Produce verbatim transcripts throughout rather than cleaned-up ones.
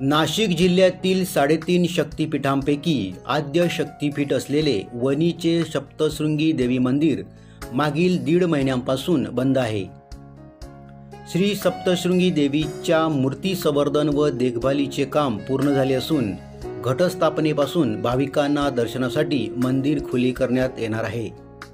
नाशिक जिल्ह्यातील साडेतीन शक्तिपीठांपैकी आद्य शक्तिपीठ असलेले वणीचे सप्तशृंगी देवी मंदिर मागील दीड महिन्यांपासून बंद आहे। श्री सप्तशृंगी देवीच्या मूर्ती संवर्धन व देखभालीचे काम पूर्ण झाले असून घटस्थापनेपासून भाविकांना दर्शनासाठी मंदिर खुले करण्यात येणार आहे।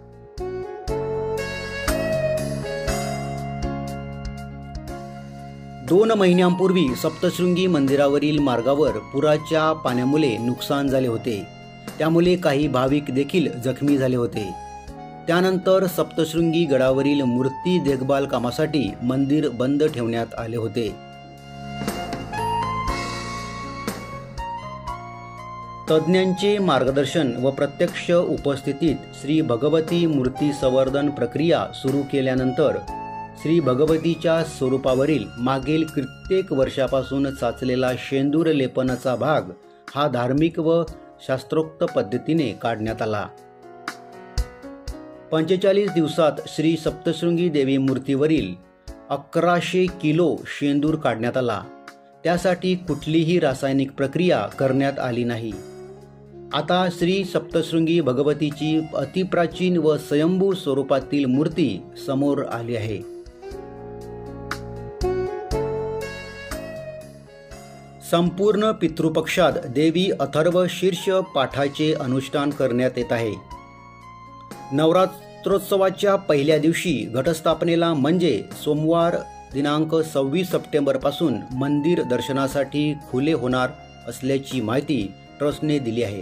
दोन महिन्यांपूर्वी सप्तशृंगी मंदिरावरील मार्गावर पुराच्या पाण्यामुळे नुकसान झाले होते, त्यामुळे काही भाविक देखील जखमी झाले होते। त्यानंतर सप्तशृंगी गडावरील मूर्ती देखभाल कामासाठी मंदिर बंद ठेवण्यात आले होते। तज्ज्ञांचे मार्गदर्शन व प्रत्यक्ष उपस्थितीत श्री भगवती मूर्ती संवर्धन प्रक्रिया सुरू केल्यानंतर श्री भगवतीच्या स्वरूपावरील मागील कित्येक वर्षापासून साचलेला शेंदूर लेपनाचा भाग हा धार्मिक व शास्त्रोक्त पद्धतीने काढण्यात आला। पंचेचाळीस दिवसात श्री सप्तशृंगी देवी मूर्तीवरील अकराशे किलो शेंदूर काढण्यात आला। त्यासाठी कुठलीही रासायनिक प्रक्रिया करण्यात आली नाही। आता श्री सप्तशृंगी भगवतीची अतिप्राचीन व स्वयंभू स्वरूपातील मूर्ती समोर आली आहे। संपूर्ण पितृपक्षात देवी अथर्व शीर्ष पाठाचे अनुष्ठान करण्यात येत आहे। नवरात्रोत्सवाच्या पहिल्या दिवशी घटस्थापनेला म्हणजे सोमवार दिनांक सव्वीस सप्टेंबर पासून मंदिर दर्शनासाठी खुले होणार असल्याची माहिती ट्रस्टने दिली आहे।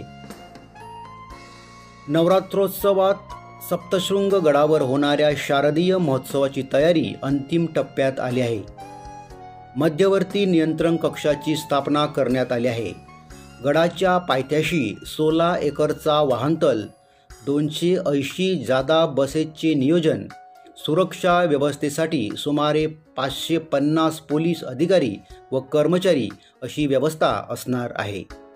नवरात्रोत्सवात सप्तशृंग गडावर होणाऱ्या शारदीय महोत्सवाची तयारी अंतिम टप्प्यात आली आहे। मध्यवर्ती नियंत्रण कक्षाची स्थापना करण्यात आली आहे। गडाच्या पायथ्याशी सोळा एकरचा वाहनतळ, दोनशे ऐंशी जादा बसेसचे नियोजन, सुरक्षा व्यवस्थेसाठी सुमारे पाचशे पन्नास पोलीस अधिकारी व कर्मचारी अशी व्यवस्था असणार आहे।